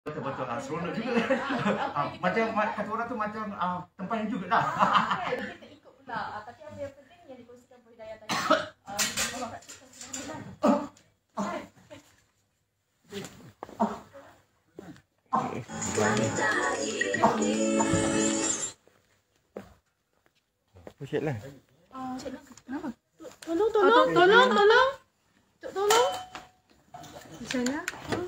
Betul-betul seronok juga. Macam kata orang tu macam tempatnya juga dah. Kita ikut pula. Tapi apa yang penting yang dikongsikan oleh Hidayah tadi. Kita boleh praktikkan semua. Pusat lah. Kenapa? Tolong. Misalnya.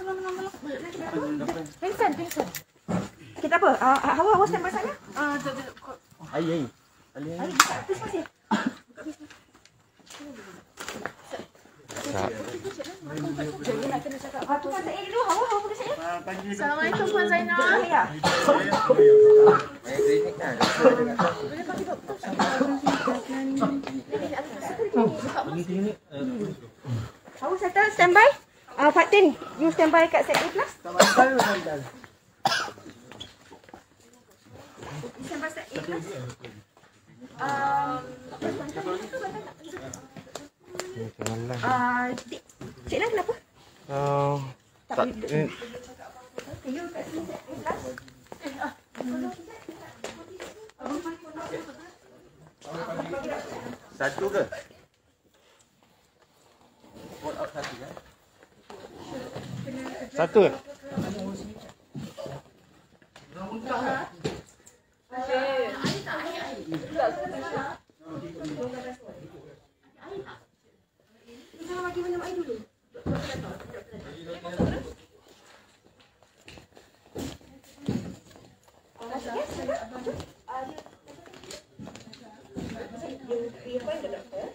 Pingsan. Kita apa? Hawa standby sana? Air. Air buka habis masih. Jadi nak kena cakap. Tu Puan Zainal dulu. Hawa boleh saya? Assalamualaikum Puan Zainal. Ya. Boleh bagi doktor. Hawa settle standby. Fatin, you standby kat set A plus. Standby set A plus. Cik Lan kenapa? Tak. You kat sini set A plus. Satu ke? Satu ke? Kita bagi minum air dulu. You find the doctor.